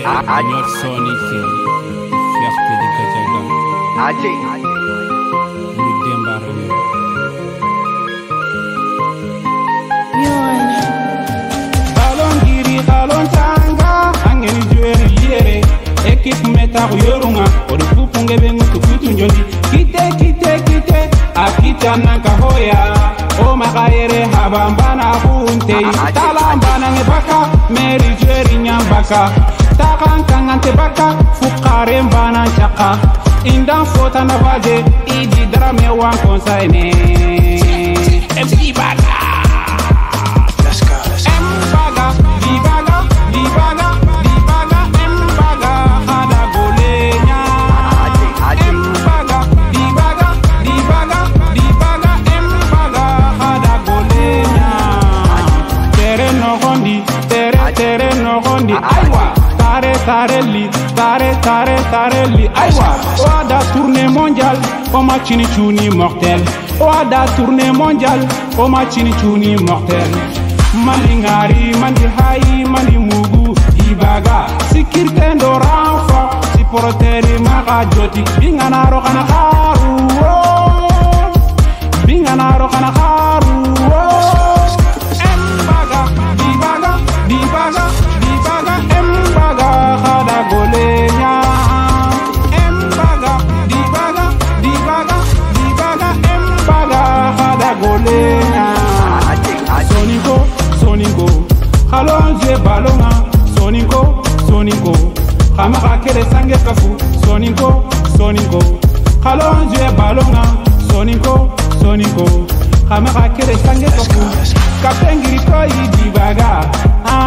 Junior Sonic, fierté de Kajaga. Mouridemba René. Balon giri, balon tanga, angeni jouer liere. Équipe meta yorunga, ori pupunge bengu tukutu njondi. Kite, akita nanka hoya. O magaere habambana bunte, talambana ngebaka, meri jouer nyambaka. Takan kangante baka, fukare mbana chaka. Indan fota na vaje, idi drame wan konsaine. MC Baga. Mbaga, Libaga, Mbaga, hada golenya. Mbaga, Libaga, Mbaga, hada golenya. Tere no gondi, aywa. Tare li, aywa. Oada tournée mondiale, oma chini chuni mortel. Oada tournée mondiale, oma chini chuni mortel. Mandi ngari, mandi hai, mandi mugu, Ibaga. Sikirte ndo ranfa, si poroteri maga joti. Binganaro kana haru, binganaro kana haru. Mbaga, Libaga, Mbaga, hada golenya. Mbaga, Libaga, Mbaga, hada golenya. Sonico, halonje balonga. Sonico, hamaka kere sange kafu. Sonico, halonje balonga. Sonico, hamaka kere sange kafu. Kapengiri koi Dibaga.